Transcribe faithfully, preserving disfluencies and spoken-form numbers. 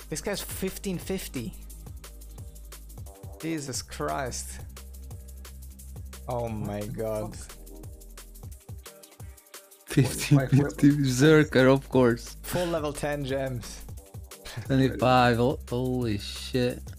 This guy's fifteen fifty. Jesus Christ. Oh my god. fifteen fifty Zerker, of course. Full level ten gems. twenty-five, holy shit.